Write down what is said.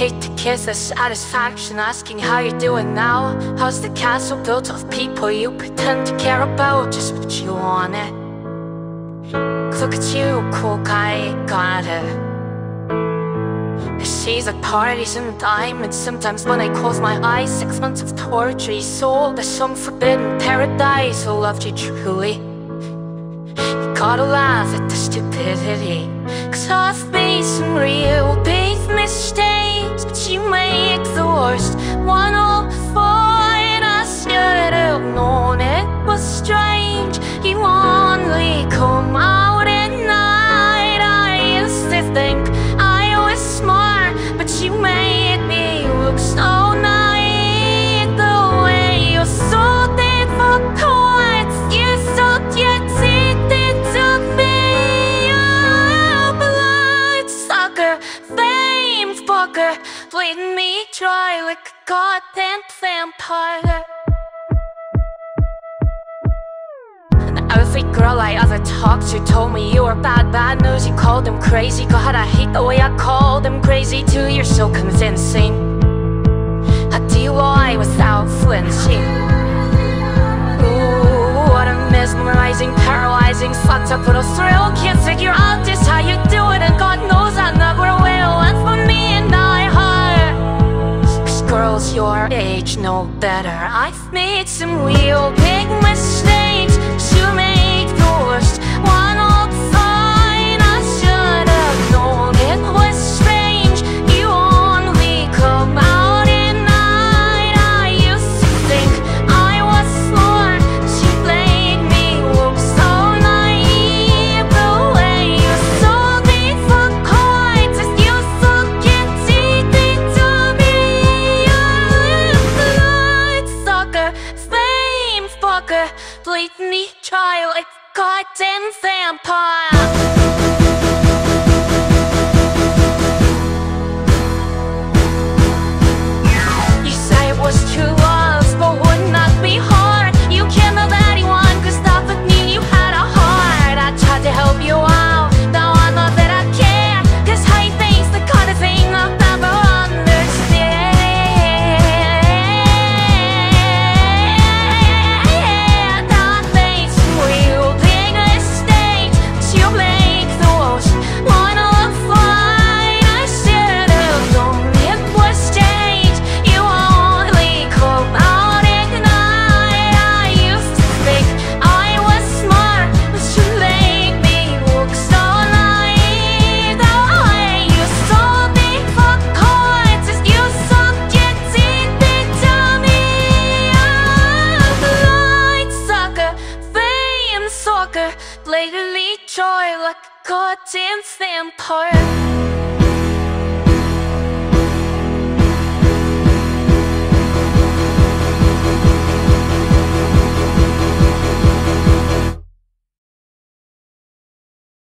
hate to kiss the satisfaction, asking how you're doing now. How's the castle built of people you pretend to care about? Just what you want it. Look at you, cool guy, got it. She's at parties and diamonds. Sometimes when I close my eyes, 6 months of torture sold as some forbidden paradise. Who loved you truly? You gotta laugh at the stupidity, 'cause I've made some real big mistakes, but you make the worst one all fine. I should have known it was strange. You only come out at night. I used to think I was smart, but you made me look so naive. The way you sold it for coins, you sold your teeth into me. Oh, blood sucker, fame fucker, bleeding me dry like a goddamn vampire. Every girl I ever talked to told me you were bad, bad news. You called them crazy. God, I hate the way I called them crazy too. You're so convincing. I do lie without flinching. Ooh, what a mesmerizing, paralyzing, fucked up little thrill. Can't figure out just how you do it, and God knows I never will. And for me and I heart, 'cause girls your age know better. I've made some real big mistakes. You make the worst one all fine. I should have known it was strange. You only come out at night. I used to think I was smart. She made me look so naive. The way you sold me for coins, as you sunk your teeth into me. You're blood sucker, fame fucker, bleed me dry like a goddamn vampire. You say it was true love, but wouldn't that be hard? You can't love anyone, 'cause that would mean you had a heart. I tried to help you out, now I know that I can't, 'cause hate thing's the kind of thing I'll never understand. I made some real big mistakes, but you make the worst one all fine. I should have known it was strange. You only come out at night. I used to think I was smart, but you made me look so naive. The way you sold me for coins, as you sunk your teeth into me. Oh, blind sucker, fame sucker, blatantly joy like a goddamn vampire.